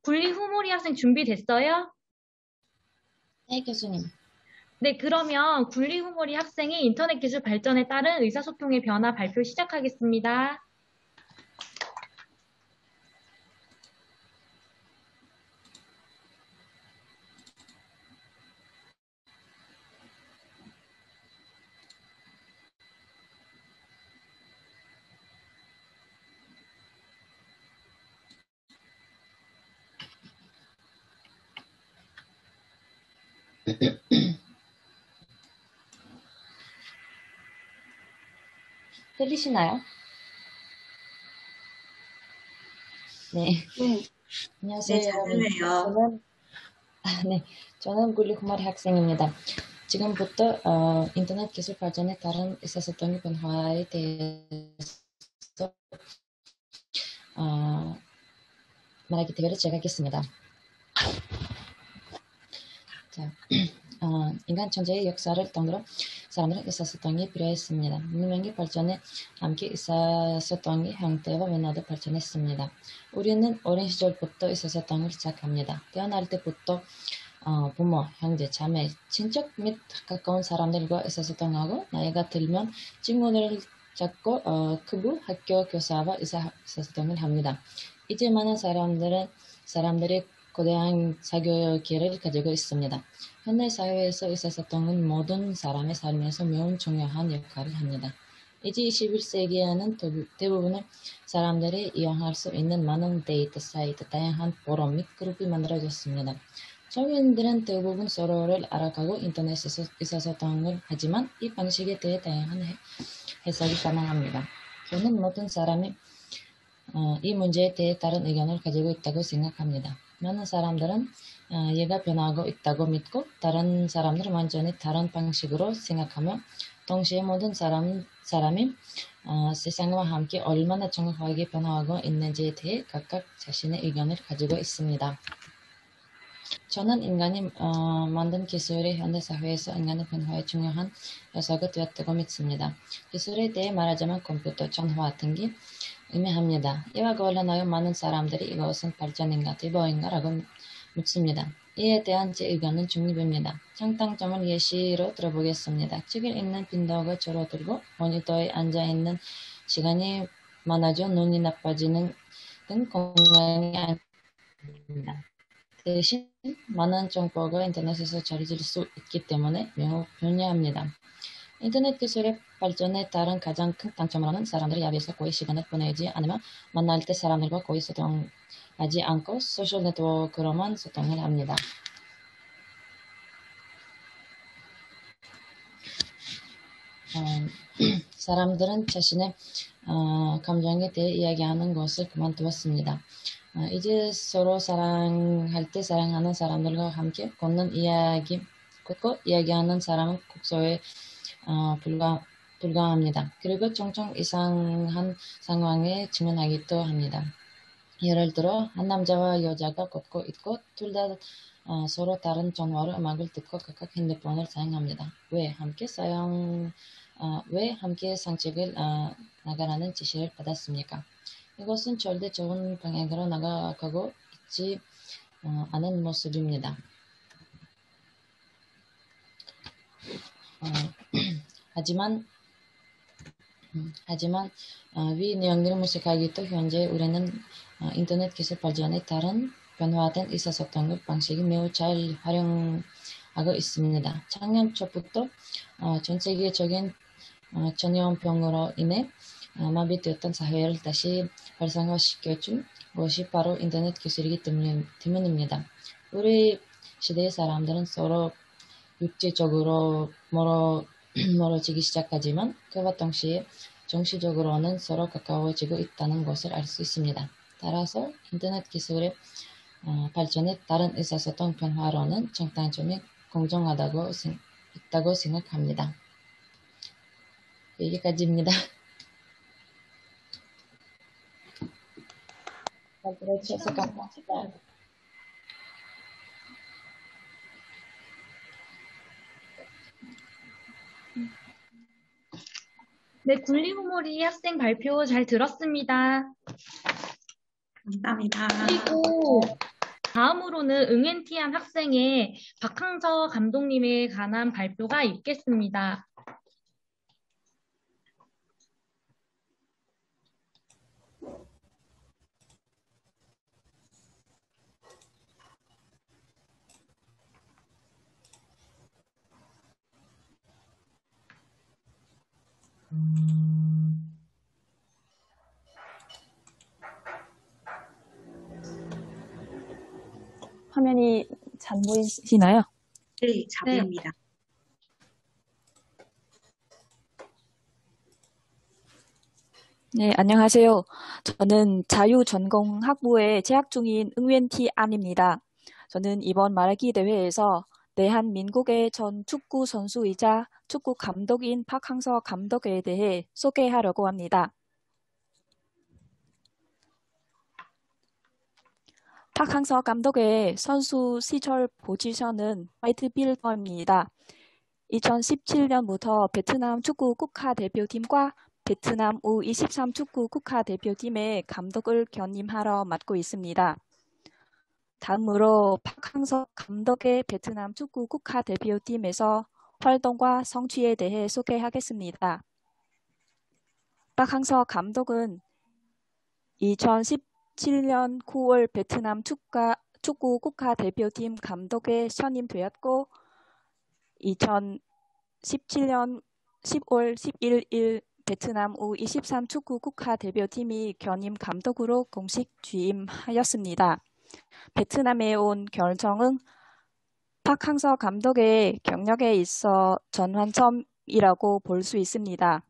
분리후몰이 학생 준비됐어요? 네, 교수님. 네, 그러면 분리후몰이 학생이 인터넷 기술 발전에 따른 의사소통의 변화 발표 시작하겠습니다. 들리시나요? 네. 네, 안녕하세요, 잘 여러분. 들려요. 저는 분리후몰이 학생입니다. 지금부터 인터넷 기술 발전에 따른 의사소통의 변화에 대해서 말하기 대회를 시작하겠습니다. 자, 인간 천재의 역사를 통으로 사람들은 의사소통이 필요했습니다. 문명의 발전에 함께 의사소통의 형태와 문화도 발전했습니다. 우리는 어린 시절부터 의사소통을 시작합니다. 태어날 때부터 부모, 형제, 자매, 친척 및 가까운 사람들과 의사소통하고 나이가 들면 친구들을 찾고 크부, 학교, 교사와 의사소통을 합니다. 이제 많은 사람들이 거대한 사교계를 가지고 있습니다. 현대 사회에서 의사소통은 모든 사람의 삶에서 매우 중요한 역할을 합니다. 이제 21세기에는 대부분의 사람들이 이용할 수 있는 많은 데이터 사이트, 다양한 포럼 및 그룹이 만들어졌습니다. 서민들은 대부분 서로를 알아가고 인터넷에서 의사소통을 하지만 이 방식에 대해 다양한 해석이 가능합니다. 저는 모든 사람이 이 문제에 대해 다른 의견을 가지고 있다고 생각합니다. 많은 사람들은 얘가 변화하고 있다고 믿고 다른 사람들은 완전히 다른 방식으로 생각하며 동시에 모든 사람이 세상과 함께 얼마나 정확하게 변화하고 있는지에 대해 각각 자신의 의견을 가지고 있습니다. 저는 인간이 만든 기술이 현대사회에서 인간의 변화에 중요한 요소가 되었다고 믿습니다. 기술에 대해 말하자면 컴퓨터, 전화 등이 의미합니다. 이와 관련하여 많은 사람들이 이것은 발전인가 디버인가 라고 묻습니다. 이에 대한 제 의견은 중립입니다. 장단점을 예시로 들어보겠습니다. 책을 읽는 빈도가 줄어들고 모니터에 앉아있는 시간이 많아져 눈이 나빠지는 등 건강이 안 좋습니다. 대신 많은 정보가 인터넷에서 자리질 수 있기 때문에 매우 편리합니다. 인터넷 기술의 발전에 따른 가장 큰 단점으로는 사람들이 야외에서 거의 시간을 보내지 않으며 만날 때 사람들과 거의 소통하지 않고 소셜 네트워크로만 소통을 합니다. 사람들은 자신의 감정에 대해 이야기하는 것을 그만두었습니다. 이제 서로 사랑할 때 사랑하는 사람들과 함께 걷고 이야기하는 사람은 국소에 불과합니다. 그리고 종종 이상한 상황에 직면하기도 합니다. 예를 들어 한 남자와 여자가 걷고 있고 둘 다 서로 다른 전화로 음악을 듣고 각각 핸드폰을 사용합니다. 왜 함께 산책을 나가라는 지시를 받았습니까? 이것은 절대 좋은 방향으로 나아가고 있지 않은 모습입니다. 하지만 위 내용들을 무색하기도 현재 우리는 인터넷 기술 발전에 따른 변화된 의사소통 방식이 매우 잘 활용하고 있습니다. 작년 초부터 전 세계적인 전염병으로 인해 마비되었던 사회를 다시 활성화시켜준 것이 바로 인터넷 기술이기 때문입니다. 우리 시대의 사람들은 서로 육체적으로 멀어지기 시작하지만 그와 동시에 정신적으로는 서로 가까워지고 있다는 것을 알 수 있습니다. 따라서 인터넷 기술의 발전에 따른 의사소통 변화로는 장단점이 공정하다고 있다고 생각합니다. 여기까지입니다. 잘 들어주셔서 감사합니다. 네, 분리후몰이 학생 발표 잘 들었습니다. 감사합니다. 그리고 다음으로는 응엔티안 학생의 박항서 감독님에 관한 발표가 있겠습니다. 화면이 잘 보이시나요? 네, 잘 네. 보입니다. 네, 안녕하세요. 저는 자유전공학부에 재학 중인 응웬티 안입니다. 저는 이번 말하기 대회에서 대한민국의 전 축구 선수이자 축구 감독인 박항서 감독에 대해 소개하려고 합니다. 박항서 감독의 선수 시절 포지션은 라이트필더입니다. 2017년부터 베트남 축구 국가대표팀과 베트남 U23 축구 국가대표팀의 감독을 견임하러 맡고 있습니다. 다음으로 박항서 감독의 베트남 축구 국가대표팀에서 활동과 성취에 대해 소개하겠습니다. 박항서 감독은 2017년 9월 베트남 축구 국가대표팀 감독에 선임되었고 2017년 10월 11일 베트남 U23 축구 국가대표팀이 견임 감독으로 공식 취임하였습니다. 베트남에 온 결정은 박항서 감독의 경력에 있어 전환점이라고 볼 수 있습니다.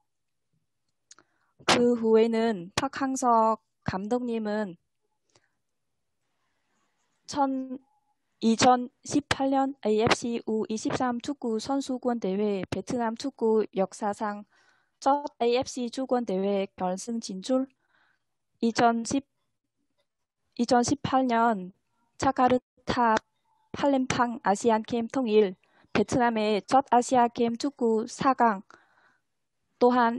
그 후에는 박항서 감독님은 2018년 AFC U23 축구 선수권 대회 베트남 축구 역사상 첫 AFC 주권 대회 결승 진출, 2018년 자카르타 팔렘팡 아시안게임 통일, 베트남의 첫 아시아게임 축구 4강, 또한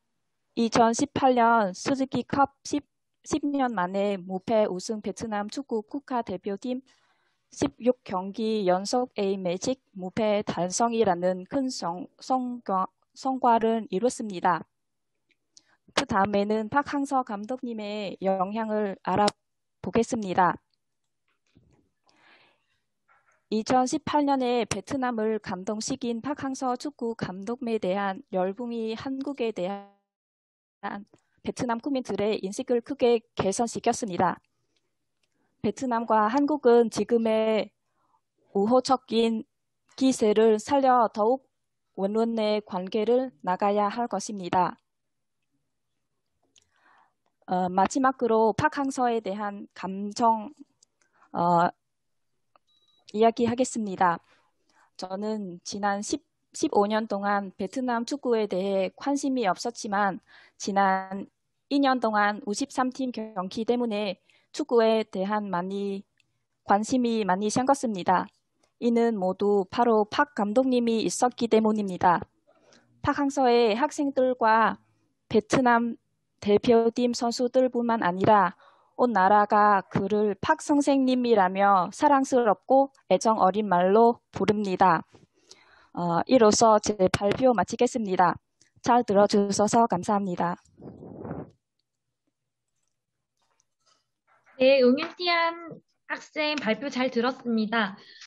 2018년 수즈키컵 10년 만에 무패 우승 베트남 축구 국가대표팀 16경기 연속 A매직 무패 달성이라는 큰 성과를 이뤘습니다. 그 다음에는 박항서 감독님의 영향을 알아보겠습니다. 2018년에 베트남을 감동시킨 박항서 축구 감독에 대한 열풍이 한국에 대한 베트남 국민들의 인식을 크게 개선시켰습니다. 베트남과 한국은 지금의 우호적인 기세를 살려 더욱 원론의 관계를 나가야 할 것입니다. 마지막으로 박항서에 대한 감정 이야기하겠습니다. 저는 지난 15년 동안 베트남 축구에 대해 관심이 없었지만 지난 2년 동안 U13팀 경기 때문에 축구에 대한 관심이 많이 생겼습니다. 이는 모두 바로 박 감독님이 있었기 때문입니다. 박항서의 학생들과 베트남 대표팀 선수들뿐만 아니라 온 나라가 그를 박 선생님이라며 사랑스럽고 애정 어린 말로 부릅니다. 이로써 제 발표 마치겠습니다. 잘 들어주셔서 감사합니다. 네, 응엔티안 학생 발표 잘 들었습니다.